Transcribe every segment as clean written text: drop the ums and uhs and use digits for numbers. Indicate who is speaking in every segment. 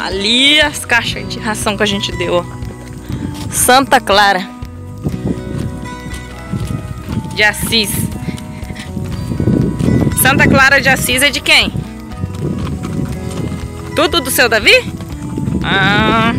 Speaker 1: Ali as caixas de ração que a gente deu, ó. Santa Clara de Assis. Santa Clara de Assis é de quem? Tudo do seu Davi? Ah.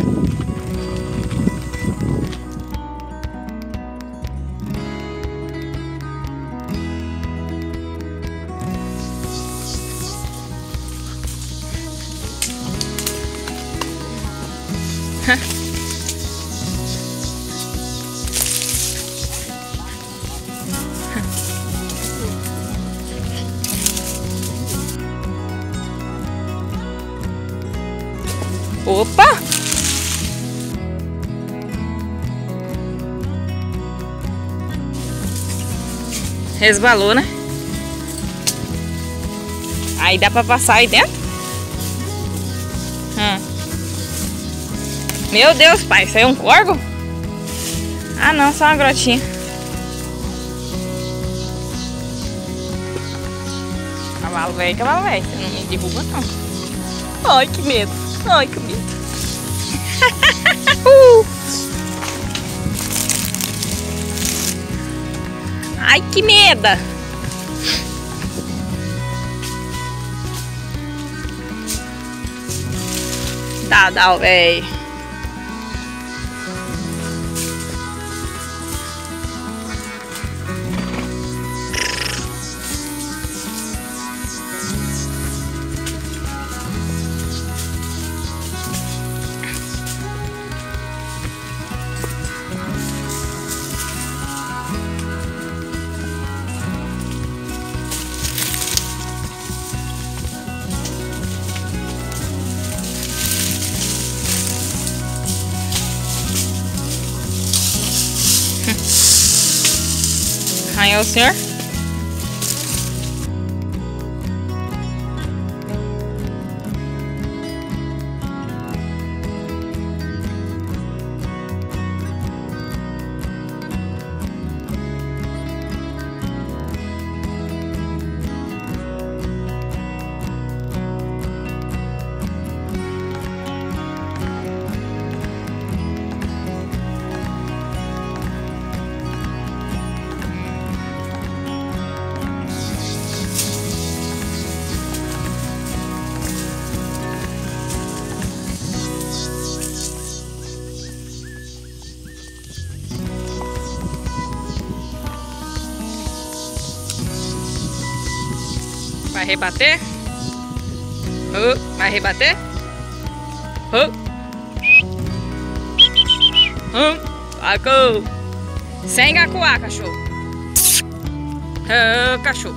Speaker 1: Opa! Resvalou, né? Aí dá pra passar aí dentro? Meu Deus, pai, isso aí é um corvo? Ah, não, só uma grotinha. Cavalo velho, você não me derruba, não. Ai, que medo. Ai, que medo. Ai, que medo. Dá, velho. Arranhou o senhor? Vai rebater? Vai rebater? Acou! Sem acuar, cachorro! Cachorro!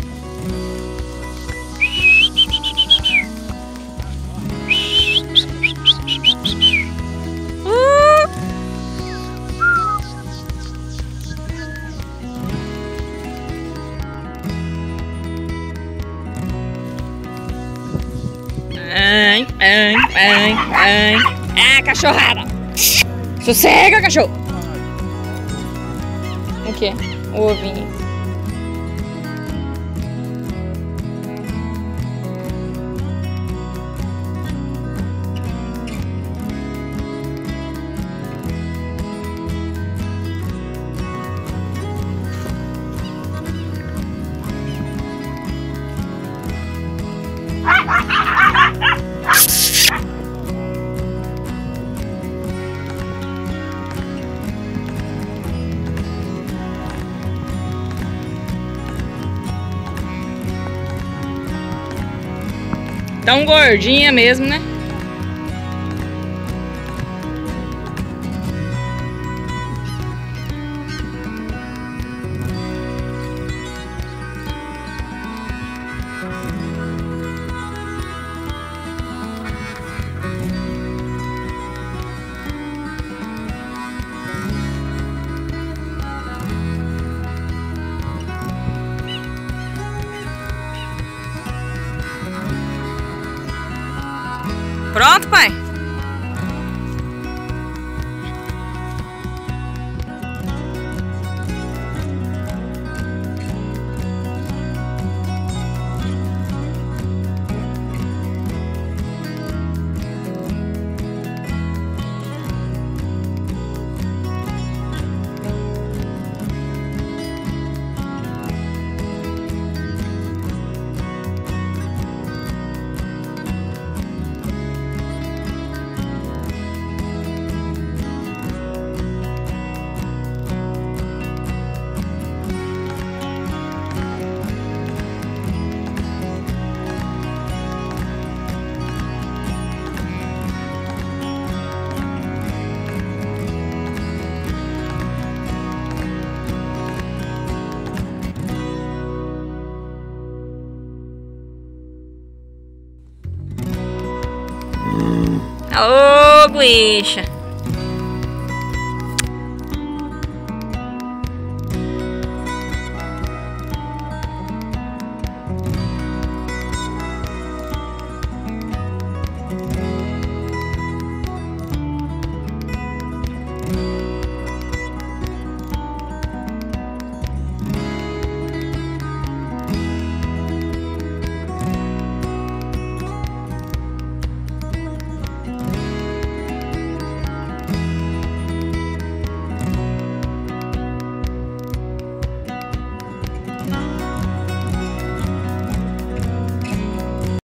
Speaker 1: Ah, cachorrada! Sossega, cachorro! O que? O ovinho. Tão gordinha mesmo, né? Pronto, pai? Ô, Guixa.